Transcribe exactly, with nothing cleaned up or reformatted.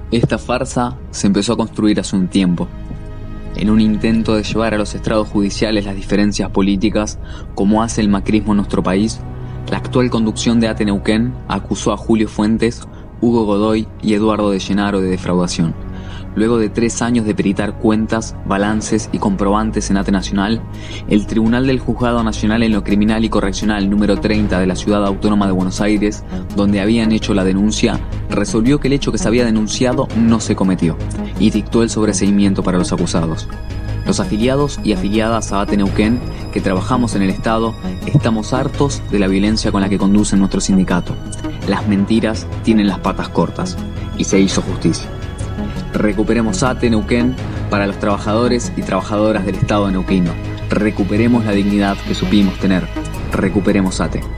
Esta farsa se empezó a construir hace un tiempo, en un intento de llevar a los estrados judiciales las diferencias políticas, como hace el macrismo en nuestro país. La actual conducción de A T E Neuquén acusó a Julio Fuentes, Hugo Godoy y Eduardo de Llenaro de defraudación. Luego de tres años de peritar cuentas, balances y comprobantes en A T E Nacional, el Tribunal del Juzgado Nacional en lo Criminal y Correccional número treinta de la Ciudad Autónoma de Buenos Aires, donde habían hecho la denuncia, resolvió que el hecho que se había denunciado no se cometió y dictó el sobreseimiento para los acusados. Los afiliados y afiliadas a A T E Neuquén, que trabajamos en el Estado, estamos hartos de la violencia con la que conduce nuestro sindicato. Las mentiras tienen las patas cortas y se hizo justicia. Recuperemos A T E Neuquén para los trabajadores y trabajadoras del Estado neuquino. Recuperemos la dignidad que supimos tener. Recuperemos A T E.